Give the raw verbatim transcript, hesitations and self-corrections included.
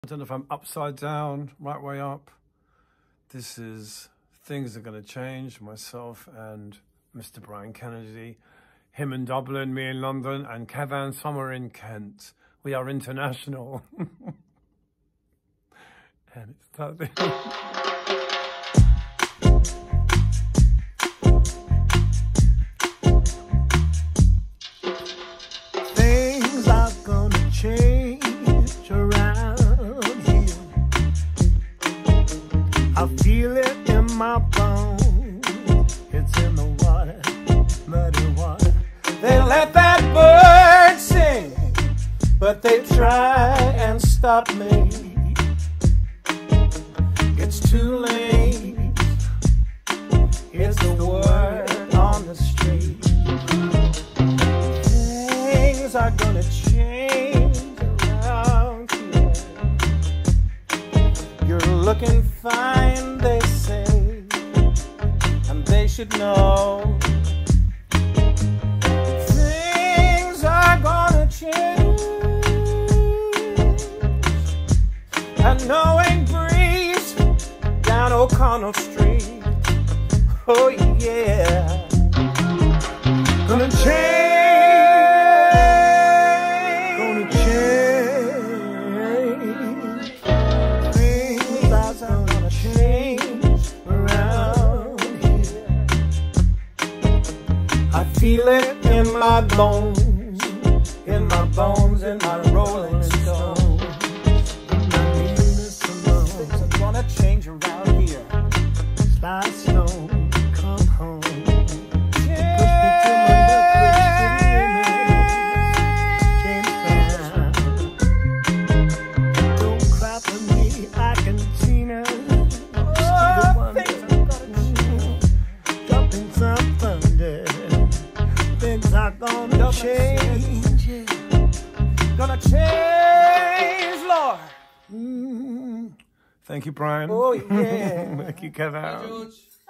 I don't know if I'm upside down, right way up. This is Things Are Gonna Change, myself and Mister Brian Kennedy. Him in Dublin, me in London, and Kevan somewhere in Kent. We are international. And it's that Things are gonna change around here. I feel it in my bones. It's in the water, muddy water. They let that bird sing, but they try and stop me. It's too late. It's the word on the street. Things are gonna change around here. You're looking fine, they say, and they should know. Things are gonna change. A knowing breeze down O'Connell Street. Oh yeah, gonna change. I feel it in my bones, in my bones, in my rolling stones. Things are gonna change around here. Slide slow, come home. Don't cry for me, I can Tina. Oh, things are gonna change. Dropping some thunder. Things are gonna change, gonna change, Lord. Mm. Thank you, Brian. Oh yeah. Thank you, Kevan. Hi, George.